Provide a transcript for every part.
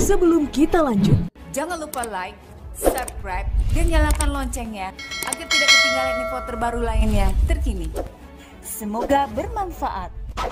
Sebelum kita lanjut, Jangan lupa like, subscribe, dan nyalakan loncengnya agar tidak ketinggalan info terbaru lainnya terkini. Semoga bermanfaat.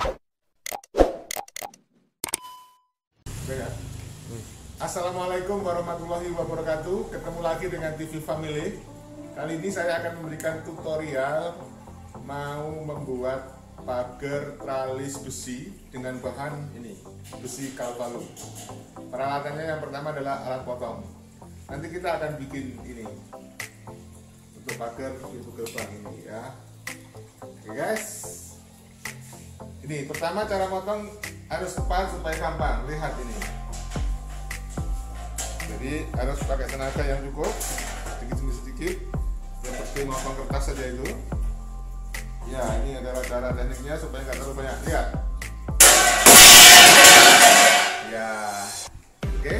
Assalamualaikum warahmatullahi wabarakatuh. Ketemu lagi dengan TV Family. Kali ini saya akan memberikan tutorial mau membuat pagar tralis besi dengan bahan ini, besi kalvalum. Peralatannya yang pertama adalah alat potong. Nanti kita akan bikin ini untuk pagar pintu gerbang ini ya. Oke guys. Ini pertama cara potong harus tepat supaya gampang. Lihat ini. Jadi harus pakai tenaga yang cukup, sedikit demi sedikit. Yang seperti motong kertas saja itu. Ya, ini adalah cara tekniknya supaya nggak terlalu banyak. Lihat. Ya, oke.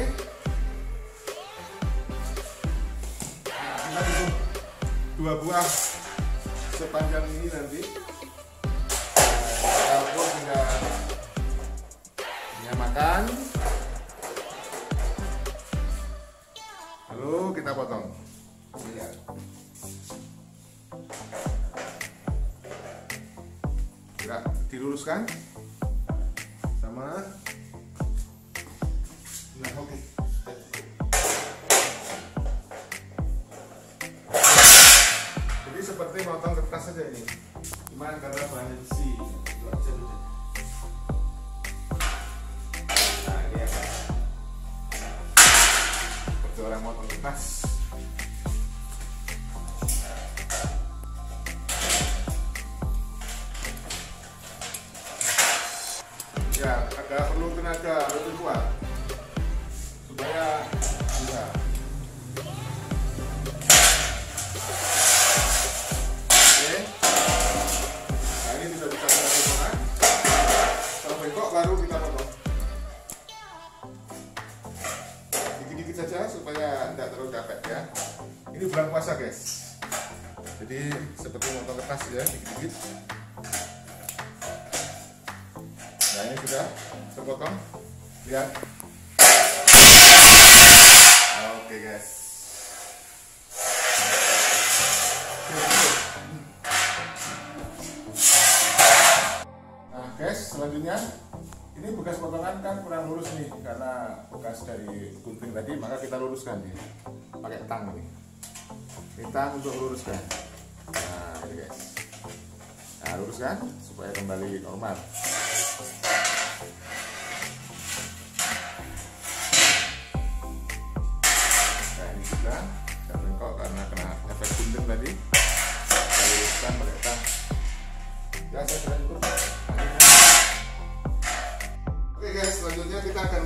Kita butuh 2 buah sepanjang ini nanti. Kalau hingga menyamakan. Lalu kita potong. Lihat. Tidak diluruskan sama. Nah, oke. Jadi seperti potong kertas saja ini. Cuman karena bahannya besi. Nah, ini apa? Seperti orang potong kertas. Ya, agak perlu tenaga lebih kuat supaya bisa. Oke, nah ini sudah bisa kita potong. Kalau bengkok baru kita potong. Dikit-dikit saja supaya tidak terlalu capek ya. Ini bulan puasa guys, jadi seperti potong kertas ya, dikit-dikit. Nah ini sudah terpotong, lihat. Oke guys. Nah guys, selanjutnya ini bekas potongan kan kurang lurus nih karena bekas dari gunting tadi, maka kita luruskan nih pakai tang nih. Ini tang untuk luruskan. Nah ini guys. Nah luruskan supaya kembali normal. Sudah bengkok karena kena efek gunting tadi. Kita luruskan pakai tang. Ya saya sudah cukup. Oke guys, selanjutnya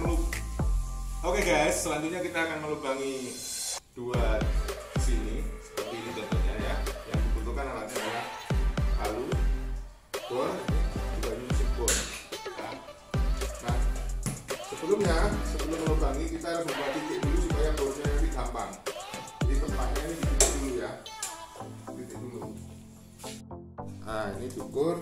kita akan melubangi 2 sini seperti ini contohnya ya. Yang dibutuhkan alatnya adalah palu, bor, juga mesin bor. Nah, sebelum melubangi kita harus membuat titik dulu supaya bornya nanti gampang. Jadi tempatnya ini titik dulu ya, titik dulu. Nah ini cukur.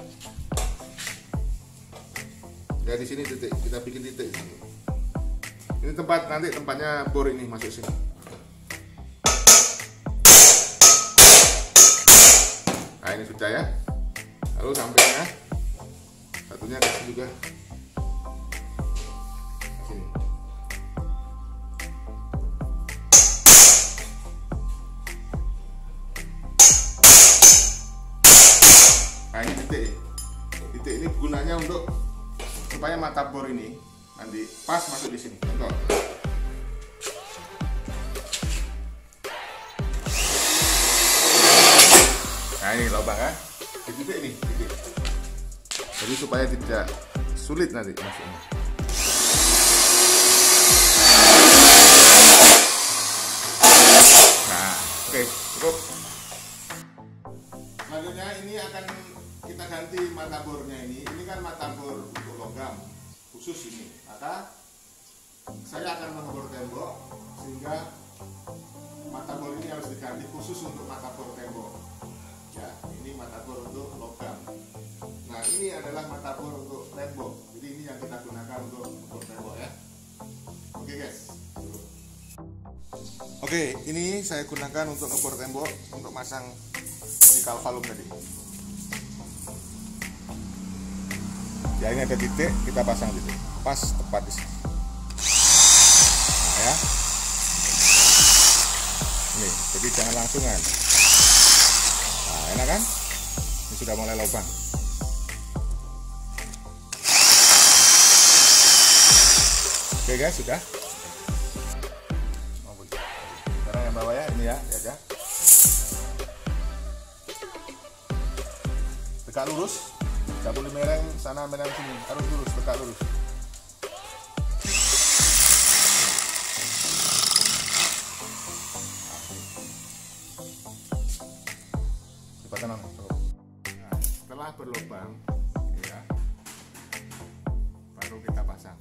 Ya di sini titik, kita bikin titik. Ini tempatnya bor ini masuk sini. Nah ini sudah ya. Lalu sampingnya satunya kasih juga. Sini. Nah ini titik. Titik ini gunanya untuk supaya mata bor ini nanti pas masuk di sini. Contoh. Nah ini lubang ya. Di titik ini, titik. Jadi supaya tidak sulit nanti masuknya. Nah, oke, cukup. Selanjutnya ini akan kita ganti mata bornya ini. Ini kan mata bor untuk logam khusus ini. Maka saya akan mengebor tembok sehingga mata bor ini harus diganti khusus untuk mata bor tembok. Ya, ini mata bor untuk logam. Nah, ini adalah mata bor untuk tembok. Jadi ini yang kita gunakan untuk bor tembok ya. Oke guys. Oke, ini saya gunakan untuk ngebor tembok untuk masang vertical valum tadi. Ya, ini ada titik, kita pasang titik. Pas tepat di sini. Nah, ya. Ini, jadi jangan langsungan. Nah, enak kan? Ini sudah mulai lubang. Oke guys, sudah. Sekarang yang bawah ya, ini ya, jaga. Tegak lurus, tidak boleh mereng sana mereng sini, harus lurus, tegak lurus. Coba tenang. Nah, setelah berlubang, ya, baru kita pasang.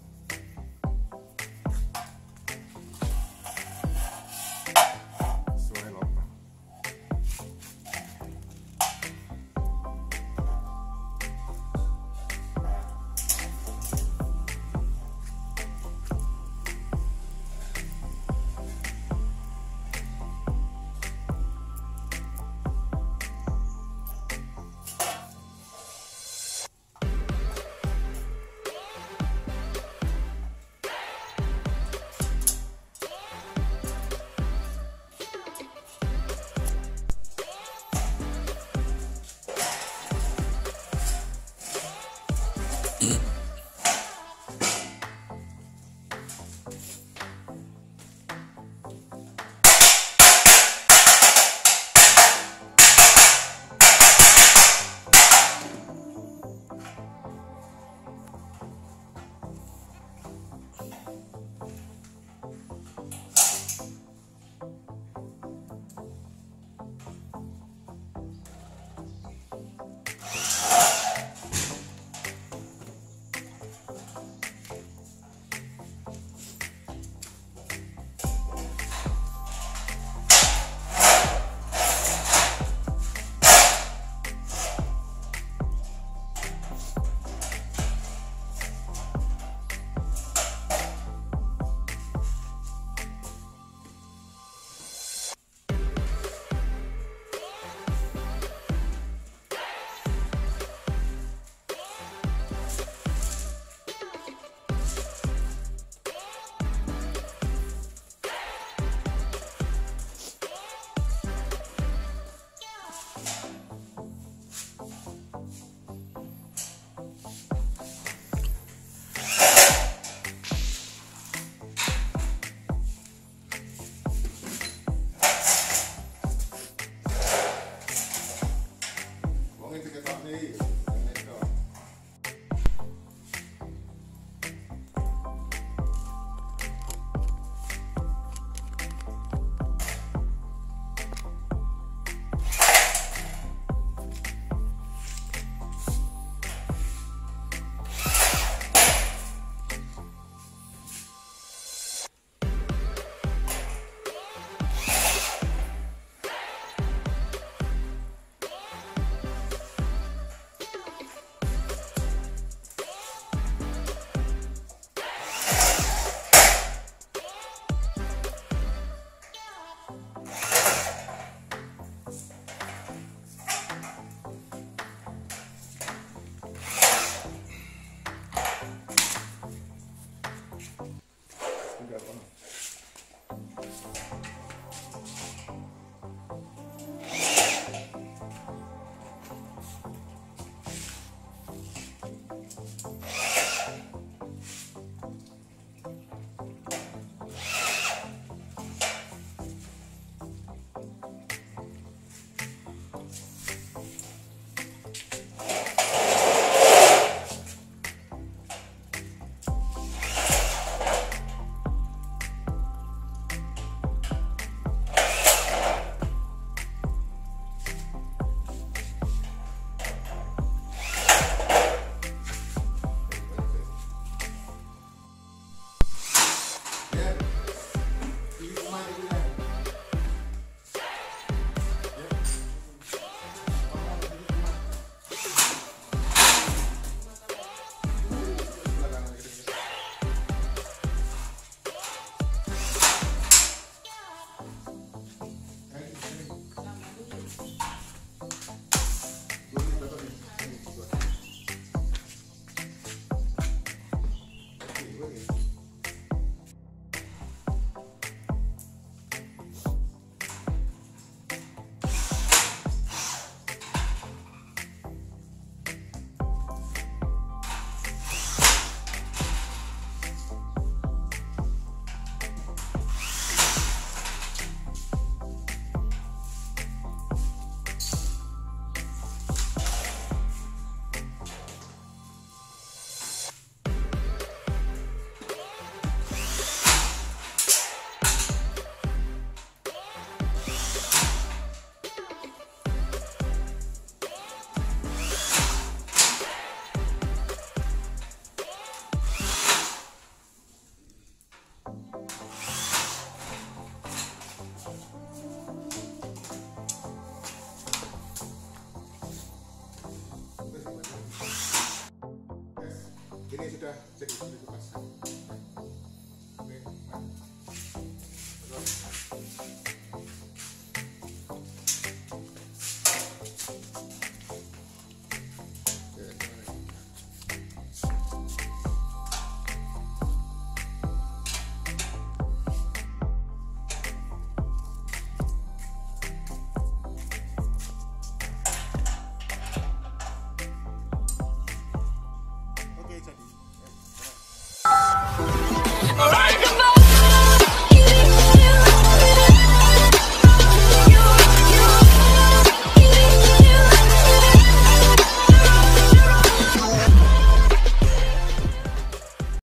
kita cek dulu dipasang.